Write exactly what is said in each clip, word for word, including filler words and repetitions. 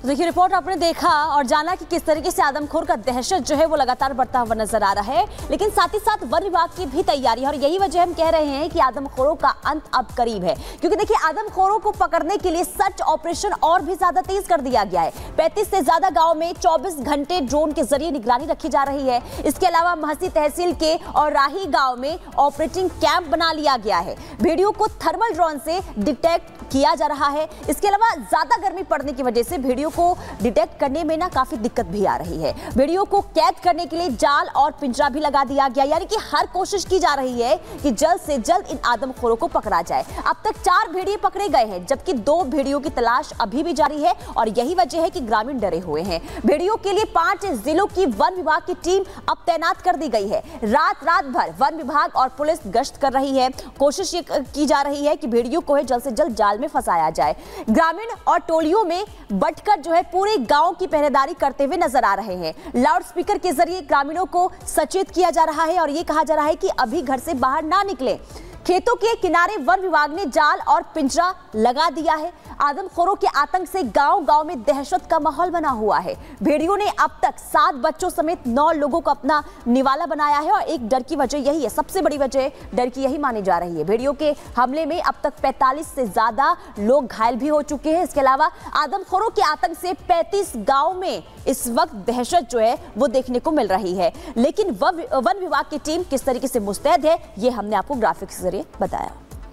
देखिए, रिपोर्ट आपने देखा और जाना कि किस तरीके से आदमखोर का दहशत जो है वो लगातार बढ़ता हुआ नजर आ रहा है, लेकिन साथ ही साथ वन विभाग की भी तैयारी है और यही वजह हम कह रहे हैं कि आदमखोरों का अंत अब करीब है। क्योंकि देखिए, आदमखोरों को पकड़ने के लिए सर्च ऑपरेशन और भी ज्यादा तेज कर दिया गया है। पैंतीस से ज्यादा गाँव में चौबीस घंटे ड्रोन के जरिए निगरानी रखी जा रही है। इसके अलावा महसी तहसील के और राही गाँव में ऑपरेटिंग कैंप बना लिया गया है। भेड़ियों को थर्मल ड्रोन से डिटेक्ट किया जा रहा है। इसके अलावा ज्यादा गर्मी पड़ने की वजह से भेड़ियों को डिटेक्ट करने में ना काफी दिक्कत भी आ रही है। भेड़ियों को कैद करने के लिए जाल और पिंजरा भी लगा दिया गया, यानी कि हर कोशिश की जा रही है कि जल्द से जल्द इन आदमखोरों को पकड़ा जाए। अब तक चार भेड़िए पकड़े गए हैं, जबकि दो भेड़ियों की तलाश अभी भी जारी है और यही वजह है कि ग्रामीण डरे हुए हैं। भेड़ियों के लिए पांच जिलों की वन विभाग की टीम अब तैनात कर दी गई है। रात रात भर वन विभाग और पुलिस गश्त कर रही है। कोशिश ये की जा रही है कि भेड़ियों को है जल्द से जल्द जाल में फंसाया जाए। ग्रामीण और टोलियों में बटकर जो है पूरे गांव की पहरेदारी करते हुए नजर आ रहे हैं। लाउड स्पीकर के जरिए ग्रामीणों को सचेत किया जा रहा है और यह कहा जा रहा है कि अभी घर से बाहर ना निकले। खेतों के किनारे वन विभाग ने जाल और पिंजरा लगा दिया है। आदमखोरों के आतंक से गांव-गांव में दहशत का माहौल बना हुआ है। भेड़ियों ने अब तक सात बच्चों समेत नौ लोगों को अपना निवाला बनाया है और एक डर की वजह यही है, सबसे बड़ी वजह डर की यही मानी जा रही है। भेड़ियों के हमले में अब तक पैंतालीस से ज्यादा लोग घायल भी हो चुके हैं। इसके अलावा आदमखोरों के आतंक से पैंतीस गाँव में इस वक्त दहशत जो है वो देखने को मिल रही है। लेकिन वन विभाग की टीम किस तरीके से मुस्तैद है, ये हमने आपको ग्राफिक्स के जरिए बताया।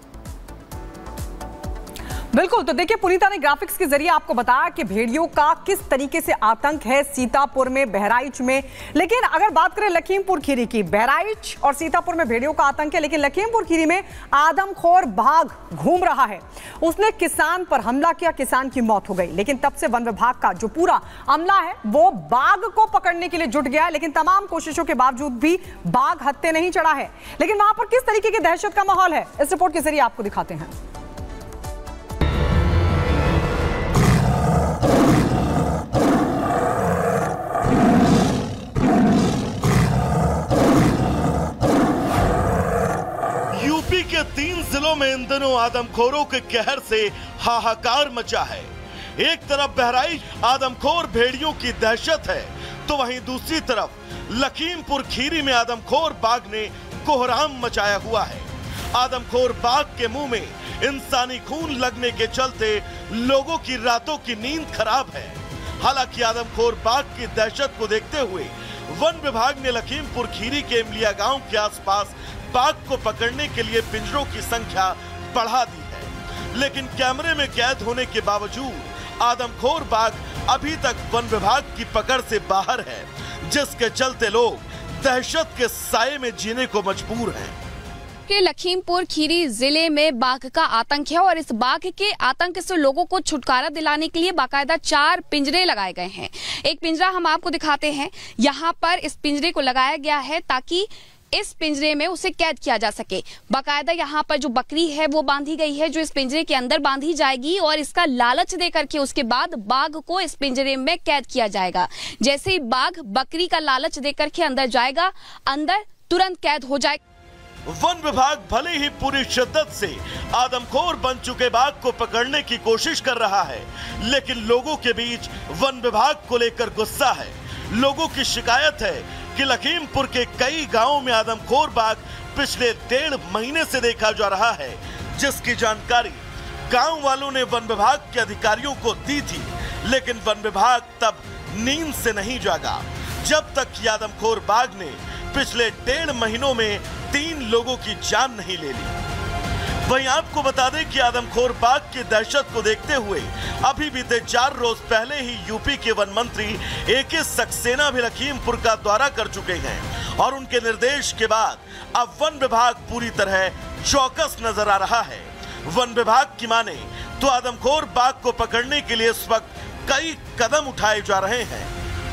बिल्कुल, तो देखिए, पुनीता ने ग्राफिक्स के जरिए आपको बताया कि भेड़ियों का किस तरीके से आतंक है सीतापुर में, बहराइच में। लेकिन अगर बात करें लखीमपुर खीरी की, बहराइच और सीतापुर में भेड़ियों का आतंक है, लेकिन लखीमपुर खीरी में आदमखोर बाघ घूम रहा है। उसने किसान पर हमला किया, किसान की मौत हो गई। लेकिन तब से वन विभाग का जो पूरा अमला है वो बाघ को पकड़ने के लिए जुट गया है, लेकिन तमाम कोशिशों के बावजूद भी बाघ हत्थे नहीं चढ़ा है। लेकिन वहां पर किस तरीके की दहशत का माहौल है, इस रिपोर्ट के जरिए आपको दिखाते हैं। यूपी के तीन जिलों में इन दिनों आदमखोरों के कहर से हाहाकार मचा है। एक तरफ बहराइच आदमखोर भेड़ियों की दहशत है, तो वहीं दूसरी तरफ लखीमपुर खीरी में आदमखोर बाघ ने कोहराम मचाया हुआ है। आदमखोर बाघ के मुंह में इंसानी खून लगने के चलते लोगों की रातों की नींद खराब है। हालांकि आदमखोर बाघ की दहशत को देखते हुए वन विभाग ने लखीमपुर खीरी के इमलिया गांव के आसपास बाघ को पकड़ने के लिए पिंजरों की संख्या बढ़ा दी है। लेकिन कैमरे में कैद होने के बावजूद आदमखोर बाघ अभी तक वन विभाग की पकड़ से बाहर है, जिसके चलते लोग दहशत के साये में जीने को मजबूर हैं। के लखीमपुर खीरी जिले में बाघ का आतंक है और इस बाघ के आतंक से लोगों को छुटकारा दिलाने के लिए बाकायदा चार पिंजरे लगाए गए हैं। एक पिंजरा हम आपको दिखाते हैं। यहाँ पर इस पिंजरे को लगाया गया है ताकि इस पिंजरे में उसे कैद किया जा सके। बाकायदा यहाँ पर जो बकरी है वो बांधी गई है, जो इस पिंजरे के अंदर बांधी जाएगी और इसका लालच दे करके उसके बाद बाघ को इस पिंजरे में कैद किया जाएगा। जैसे ही बाघ बकरी का लालच दे करके अंदर जाएगा, अंदर तुरंत कैद हो जाएगा। वन विभाग भले ही पूरी शिद्दत से आदमखोर बन चुके बाघ को पकड़ने की कोशिश कर रहा है, लेकिन लोगों के बीच वन विभाग को लेकर गुस्सा है। लोगों की शिकायत है कि लखीमपुर के कई गांवों में आदमखोर बाघ पिछले डेढ़ महीने से देखा जा रहा है, जिसकी जानकारी गांव वालों ने वन विभाग के अधिकारियों को दी थी। लेकिन वन विभाग तब नींद से नहीं जागा जब तक कि आदमखोर बाघ ने पिछले डेढ़ महीनों में तीन लोगों की जान नहीं ले ली। वहीं आपको बता दें कि आदमखोर बाघ की दहशत को देखते हुए अभी बीते चार रोज पहले ही यूपी के वन मंत्री ए के सक्सेना भी लखीमपुर का दौरा कर चुके हैं और उनके निर्देश के बाद अब वन विभाग पूरी तरह चौकस नजर आ रहा है। वन विभाग की माने तो आदमखोर बाघ को पकड़ने के लिए इस वक्त कई कदम उठाए जा रहे हैं।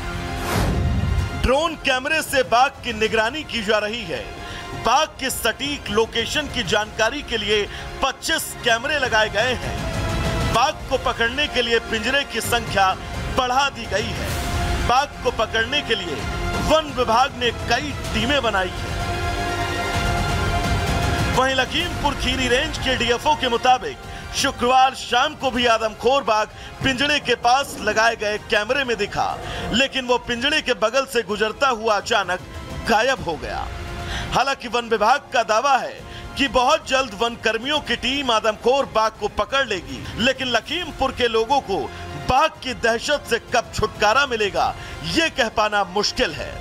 ड्रोन कैमरे से बाघ की निगरानी की जा रही है। बाघ के सटीक लोकेशन की जानकारी के लिए पच्चीस कैमरे लगाए गए हैं। बाघ को पकड़ने के लिए पिंजरे की संख्या बढ़ा दी गई है। बाघ को पकड़ने के लिए वन विभाग ने कई टीमें बनाई हैं। वहीं लखीमपुर खीरी रेंज के डी एफ ओ के मुताबिक शुक्रवार शाम को भी आदमखोर बाघ पिंजड़े के पास लगाए गए कैमरे में दिखा, लेकिन वो पिंजड़े के बगल से गुजरता हुआ अचानक गायब हो गया। हालांकि वन विभाग का दावा है कि बहुत जल्द वन कर्मियों की टीम आदमखोर बाघ को पकड़ लेगी, लेकिन लखीमपुर के लोगों को बाघ की दहशत से कब छुटकारा मिलेगा, ये कह पाना मुश्किल है।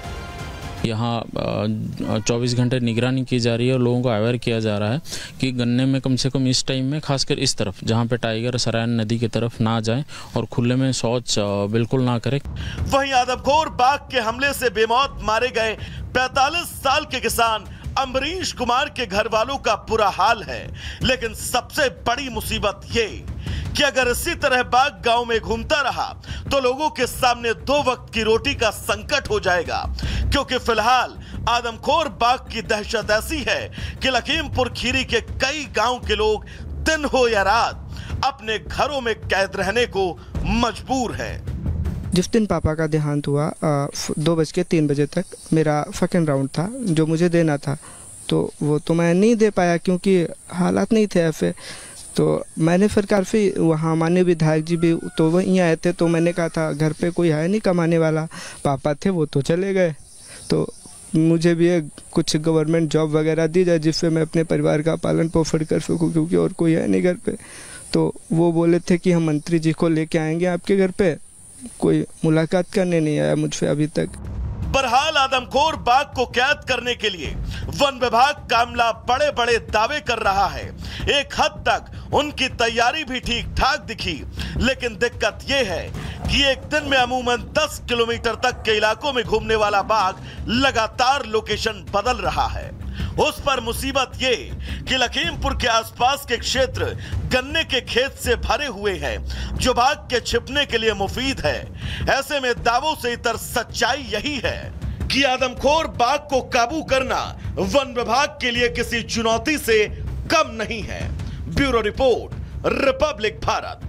यहाँ चौबीस घंटे निगरानी की जा रही है और लोगों को अवेयर किया जा रहा है कि गन्ने में कम से कम इस टाइम में, खासकर इस तरफ जहाँ पे टाइगर सरायन नदी की तरफ ना जाएं और खुले में शौच बिल्कुल ना करें। वहीं आदमखोर बाघ के हमले से बेमौत मारे गए पैंतालीस साल के किसान अमरीश कुमार के घर वालों का बुरा हाल है, लेकिन सबसे बड़ी मुसीबत ये कि अगर इसी तरह बाघ गांव में घूमता रहा तो लोगों के सामने दो वक्त की रोटी का संकट हो जाएगा, क्योंकि फिलहाल आदमखोर बाघ की दहशत ऐसी है कि लखीमपुर खीरी के कई गांव के लोग दिन हो या रात अपने घरों में कैद रहने को मजबूर हैं। जिस दिन पापा का देहांत हुआ आ, दो बज के तीन बजे तक मेरा सेकंड राउंड था जो मुझे देना था, तो वो तो मैं नहीं दे पाया क्योंकि हालात नहीं थे ऐसे। तो मैंने फिर काफ़ी वहाँ माननीय विधायक जी भी तो वहीं आए थे, तो मैंने कहा था घर पे कोई है नहीं कमाने वाला, पापा थे वो तो चले गए, तो मुझे भी एक कुछ गवर्नमेंट जॉब वगैरह दी जाए जिससे मैं अपने परिवार का पालन पोषण कर सकूँ, क्योंकि और कोई है नहीं घर पे। तो वो बोले थे कि हम मंत्री जी को लेके आएंगे आपके घर पे, कोई मुलाकात करने नहीं आया मुझसे अभी तक। बहरहाल आदमखोर बाघ को कैद करने के लिए वन विभाग कामला बड़े बड़े दावे कर रहा है। एक हद तक उनकी तैयारी भी ठीक ठाक दिखी, लेकिन दिक्कत यह है कि एक दिन में अमूमन दस किलोमीटर तक के इलाकों में घूमने वाला बाघ लगातार लोकेशन बदल रहा है। उस पर मुसीबत ये कि लखीमपुर के आसपास के क्षेत्र गन्ने के खेत से भरे हुए हैं, जो बाघ के छिपने के लिए मुफीद है। ऐसे में दावों से इतर सच्चाई यही है कि आदमखोर बाघ को काबू करना वन विभाग के लिए किसी चुनौती से कम नहीं है। Bureau report, republic Bharat.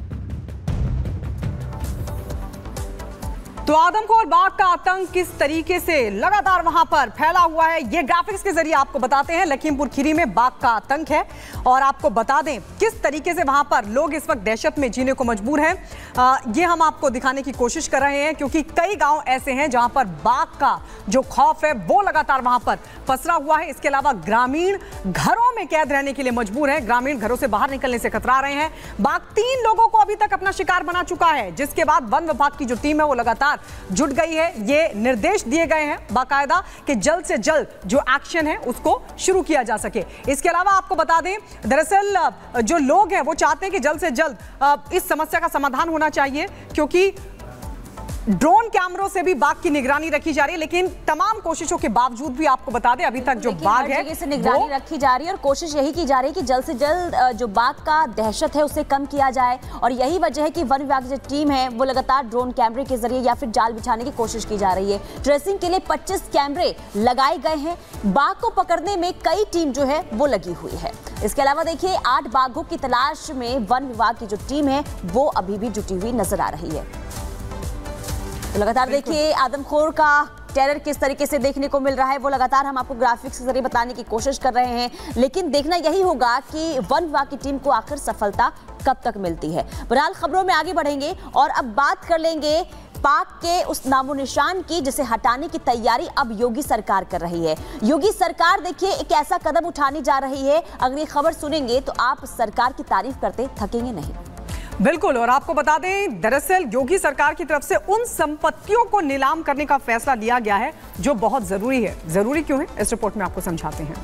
तो आदमखोर बाघ का आतंक किस तरीके से लगातार वहां पर फैला हुआ है, ये ग्राफिक्स के जरिए आपको बताते हैं। लखीमपुर खीरी में बाघ का आतंक है और आपको बता दें किस तरीके से वहां पर लोग इस वक्त दहशत में जीने को मजबूर हैं। आ, ये हम आपको दिखाने की कोशिश कर रहे हैं, क्योंकि कई गांव ऐसे हैं जहां पर बाघ का जो खौफ है वो लगातार वहां पर पसरा हुआ है। इसके अलावा ग्रामीण घरों में कैद रहने के लिए मजबूर है, ग्रामीण घरों से बाहर निकलने से कतरा रहे हैं। बाघ तीन लोगों को अभी तक अपना शिकार बना चुका है, जिसके बाद वन विभाग की जो टीम है वो लगातार जुट गई है। ये निर्देश दिए गए हैं बाकायदा कि जल्द से जल्द जो एक्शन है उसको शुरू किया जा सके। इसके अलावा आपको बता दें, दरअसल जो लोग हैं वो चाहते हैं कि जल्द से जल्द इस समस्या का समाधान होना चाहिए, क्योंकि ड्रोन कैमरों से भी बाघ की निगरानी रखी जा रही है, लेकिन तमाम कोशिशों के बावजूद भी आपको बता दें अभी तक जो बाघ है से निगरानी रखी जा रही है और कोशिश यही की जा रही है कि जल्द से जल्द जो बाघ का दहशत है उसे कम किया जाए। और यही वजह है कि वन विभाग की जो टीम है वो लगातार ड्रोन कैमरे के जरिए या फिर जाल बिछाने की कोशिश की जा रही है। ट्रेसिंग के लिए पच्चीस कैमरे लगाए गए हैं। बाघ को पकड़ने में कई टीम जो है वो लगी हुई है। इसके अलावा देखिए, आठ बाघों की तलाश में वन विभाग की जो टीम है वो अभी भी जुटी हुई नजर आ रही है। तो लगातार देखिए आदमखोर का टेरर किस तरीके से देखने को मिल रहा है, वो लगातार हम आपको ग्राफिक्स के जरिए बताने की कोशिश कर रहे हैं, लेकिन देखना यही होगा कि वन विभाग की टीम को आखिर सफलता कब तक मिलती है। बहरहाल खबरों में आगे बढ़ेंगे और अब बात कर लेंगे पाक के उस नामो निशान की जिसे हटाने की तैयारी अब योगी सरकार कर रही है। योगी सरकार देखिए एक ऐसा कदम उठाने जा रही है, अगर ये खबर सुनेंगे तो आप सरकार की तारीफ करते थकेंगे नहीं। बिल्कुल, और आपको बता दें दरअसल योगी सरकार की तरफ से उन संपत्तियों को नीलाम करने का फैसला लिया गया है जो बहुत जरूरी है। जरूरी क्यों है, इस रिपोर्ट में आपको समझाते हैं।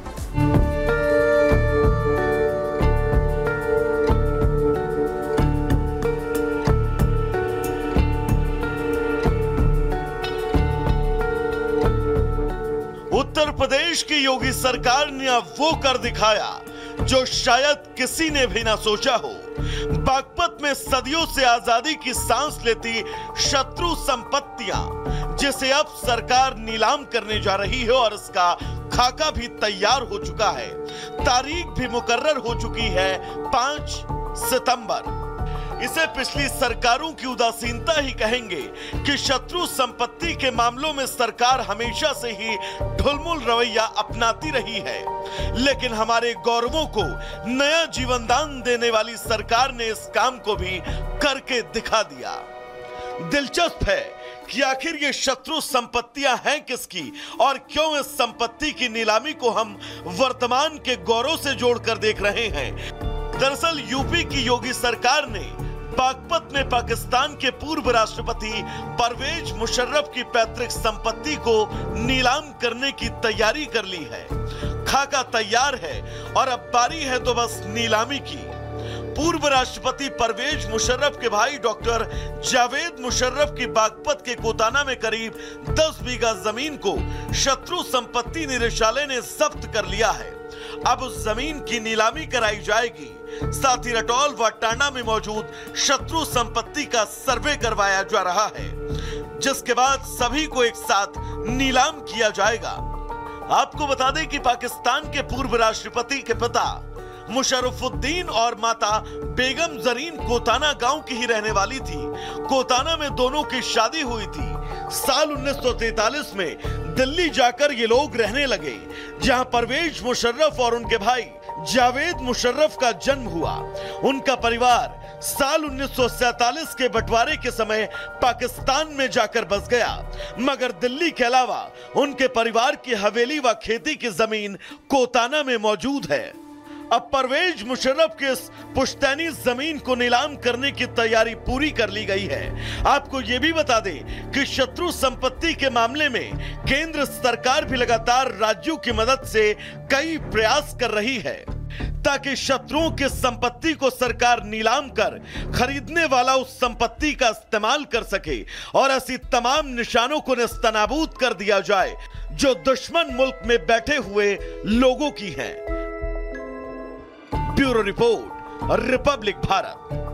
उत्तर प्रदेश की योगी सरकार ने अब वो कर दिखाया जो शायद किसी ने भी ना सोचा हो। बागपत में सदियों से आजादी की सांस लेती शत्रु संपत्तियां, जिसे अब सरकार नीलाम करने जा रही है और इसका खाका भी तैयार हो चुका है। तारीख भी मुकर्रर हो चुकी है, पांच सितंबर। इसे पिछली सरकारों की उदासीनता ही कहेंगे कि शत्रु संपत्ति के मामलों में सरकार हमेशा से ही ढुलमुल रवैया अपनाती रही है। लेकिन हमारे गौरवों को नया जीवन दान देने वाली सरकार ने इस काम को भी करके दिखा दिया। दिलचस्प है कि आखिर ये शत्रु संपत्तियां हैं किसकी और क्यों इस संपत्ति की नीलामी को हम वर्तमान के गौरव से जोड़कर देख रहे हैं। दरअसल यूपी की योगी सरकार ने बागपत में पाकिस्तान के पूर्व राष्ट्रपति परवेज मुशर्रफ की पैतृक संपत्ति को नीलाम करने की तैयारी कर ली है। खाका तैयार है और अब बारी है तो बस नीलामी की। पूर्व राष्ट्रपति परवेज मुशर्रफ के भाई डॉक्टर जावेद मुशर्रफ की बागपत के कोताना में करीब दस बीघा जमीन को शत्रु संपत्ति निदेशालय ने जब्त कर लिया है। अब उस जमीन की नीलामी कराई जाएगी। साथ ही रटौल व टांडा में मौजूद शत्रु संपत्ति का सर्वे करवाया जा रहा है, जिसके बाद सभी को एक साथ नीलाम किया जाएगा। आपको बता दें कि पाकिस्तान के पूर्व राष्ट्रपति के पिता मुशर्रफुद्दीन और माता बेगम जरीन कोताना गांव की ही रहने वाली थी। कोताना में दोनों की शादी हुई थी। साल उन्नीस सौ तैंतालीस में दिल्ली जाकर ये लोग रहने लगे, जहां परवेज मुशर्रफ और उनके भाई जावेद मुशर्रफ का जन्म हुआ। उनका परिवार साल उन्नीस सौ सैंतालीस के बंटवारे के समय पाकिस्तान में जाकर बस गया, मगर दिल्ली के अलावा उनके परिवार की हवेली व खेती की जमीन कोताना में मौजूद है। अब परवेज मुशर्रफ के इस पुश्तैनी जमीन को नीलाम करने की तैयारी पूरी कर ली गई है। आपको यह भी बता दें कि शत्रु संपत्ति के मामले में केंद्र सरकार भी लगातार राज्यों की मदद से कई प्रयास कर रही है, ताकि शत्रुओं की संपत्ति को सरकार नीलाम कर खरीदने वाला उस संपत्ति का इस्तेमाल कर सके और ऐसी तमाम निशानों को नेस्तनाबूद कर दिया जाए जो दुश्मन मुल्क में बैठे हुए लोगों की हैं। Bureau report, republic Bharat.